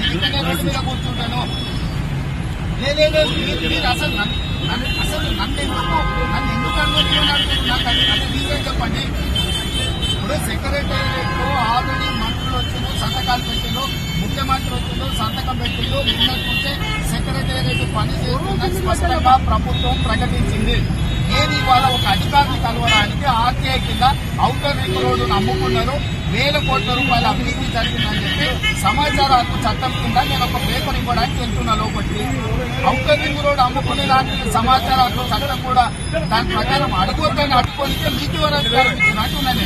అందుకనే రోడ్డు మీద కూర్చుంటాను. లేదు మీరు అసలు నన్ను ఎందుకు అనుమతించారు? నాకు అది రీజన్ చెప్పండి. ఇప్పుడు సెక్రటేరియట్ లో ఆల్రెడీ మంత్రులు వచ్చిండు, సంతకాలు పెట్టిండు, ముఖ్యమంత్రి వచ్చిండు, సంతకం పెట్టిండు. నిన్నట్టుంటే సెక్రటేరియట్ పనిచేస్తుందని స్పష్టంగా ప్రభుత్వం ప్రకటించింది. నేను ఇవాళ ఒక అధికారిని కలవడానికి ఆర్టీఐ కింద ఔటర్ రింగ్ రోడ్డును అమ్ముకున్నారు, 1000 కోట్ల రూపాయల అవినీతి జరిగిందని చెప్పి సమాచార హక్కు చట్టం కింద నేను ఒక పేపర్ ఇవ్వడానికి వెళ్తున్నా లోపలికి. ఔటర్ రింగ్ రోడ్డు అమ్ముకునే దానికి సమాచార హక్కు చట్టం కూడా దాని ప్రకారం అడుగుతాన్ని అడ్డుకోనికే మీకు ఎవరు అధికారం ఇచ్చినట్టు ఉన్నాను.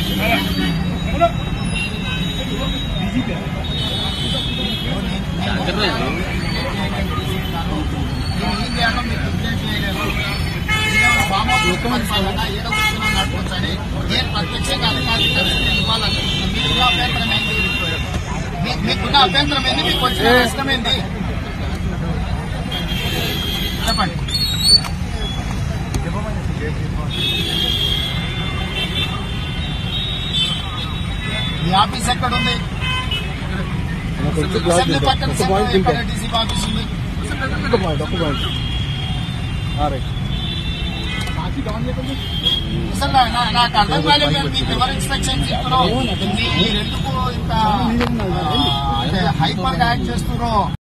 నడుపుతాను నేను ప్రత్యక్షంగా అధికారులు ఇవ్వాలని మీకున్న అభ్యంతరం ఏంటి? మీకున్న అభ్యంతరం ఏంది? మీకు వచ్చిన నష్టం ఏంది చెప్పండి. మీ ఆఫీస్ ఎక్కడుంది? అసెంబ్లీ పక్కన డీసీపీ ఆఫీస్ ఉంది. అసలు నాకు అర్థం కాలేదు. మీకు ఎవరు ఇన్స్ట్రక్షన్ చెప్తున్నారో, మీరు ఎందుకు ఇంత హైపర్ గా యాక్ట్ చేస్తున్నారో